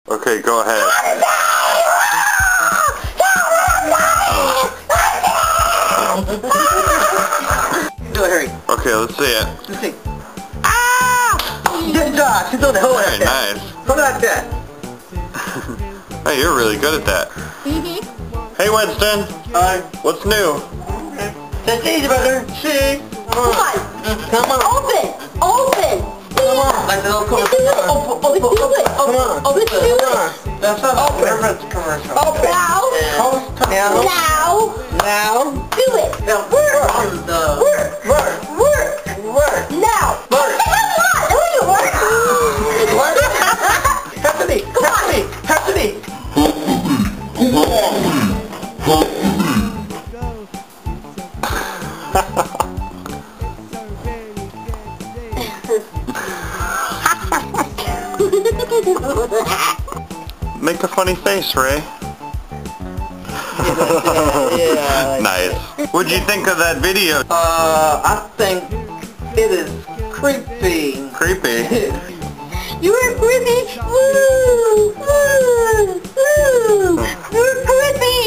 Okay, go ahead. Do it, hurry. Okay, let's see it. Let's see. Ah! Good job. She's on the hold Very nice. Hold like that. Hey, you're really good at that. Hey, Winston. Hi. What's new? That's easy, brother. See? Come on. Come on. Open. Open. Come on. Like the little commercial. Let's do it. Come on. Let's do it. That's not a commercial. Open. Now. Now. Now. Now. Do it. Now. Work. Work. Work. Work. Now. Work. Come on. Who you work? Work. Have to be. Have to be. Have to be. Make a funny face, Ray. Yeah. Nice. What'd you think of that video? I think it is creepy. Creepy. You were creepy. Woo. Woo. Woo. You were creepy.